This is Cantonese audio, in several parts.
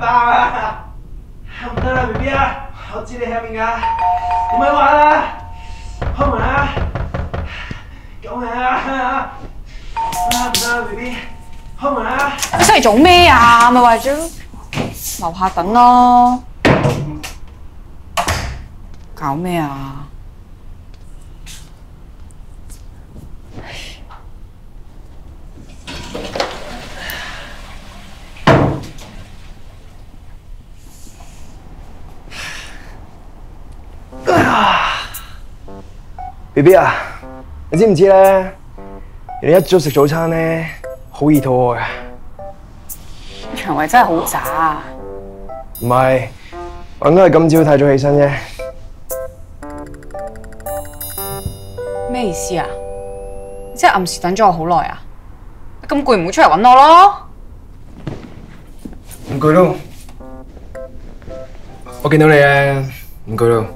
啊！唔得啦 ，B B 啊，我知你喺入面㗎，唔咪玩啦，開門啊！救命啊！唔得啦 ，B B， 開門啊！ 你出嚟做咩啊？咪為咗樓下等咯。搞咩啊 ？BB 啊，你知唔知咧？你一早食早餐咧，好易肚餓嘅。 腸胃真係好渣啊！ 唔係，我應該係今朝太早起身啫。 咩意思啊？你真係暗示等咗我好耐啊？你咁攰唔會出嚟揾我咯？ 唔攰咯，我見到你啊，唔攰咯。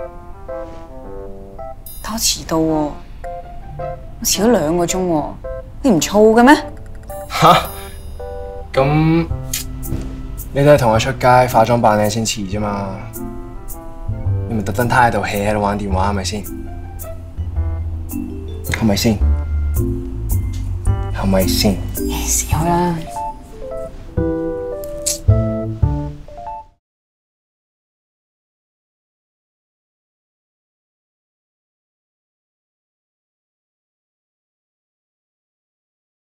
但我遲到喎，我遲咗2個鐘喎，你唔燥嘅咩？ 吓？咁你都係同我出街化妝扮靚先遲啫嘛？你咪特登攤喺度 hea 喺度玩電話係咪先？係咪先？係咪先？ 時開啦〜